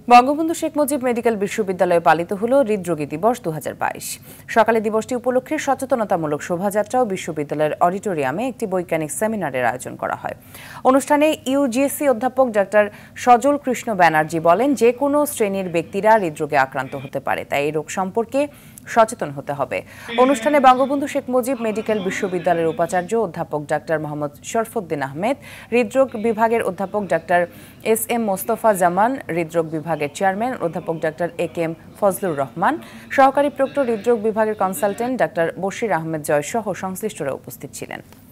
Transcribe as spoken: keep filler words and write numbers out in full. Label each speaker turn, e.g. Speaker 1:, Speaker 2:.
Speaker 1: Bangabandhu Sheikh Mujib medical বিশ্ববিদ্যালয়ে পালিত হল হৃদরোগী দিবস দুই হাজার বাইশ। সকালে দিবসটি উপলক্ষে সচেতনতামূলক শোভাযাত্রা ও বিশ্ববিদ্যালয়ের অডিটোরিয়ামে একটি বৈজ্ঞানিক সেমিনারের আয়োজন করা হয়। অনুষ্ঠানে ইউজিএসসি অধ্যাপক ডাক্তার সজল কৃষ্ণ ব্যানার্জি বলেন, যে কোনো শ্রেণীর ব্যক্তিরা হৃদরোগে আক্রান্ত হতে পারে, তাই এই রোগ সম্পর্কে সচেতন হতে হবে। অনুষ্ঠানে বঙ্গবন্ধু শেখ মুজিব মেডিকেল বিশ্ববিদ্যালয়ের উপাচার্য অধ্যাপক ডাক্তার মোহাম্মদ শরফুদ্দিন আহমেদ, হৃদরোগ বিভাগের অধ্যাপক doctor S M Mostafa Zaman, হৃদরোগ বিভাগের চেয়ারম্যান অধ্যাপক doctor A K M Fazlur Rahman, সহকারী প্রক্টর হৃদরোগ বিভাগের কনসালটেন্ট ডাক্তার বশির আহমেদ জয় সহ সংশ্লিষ্টরা উপস্থিত ছিলেন।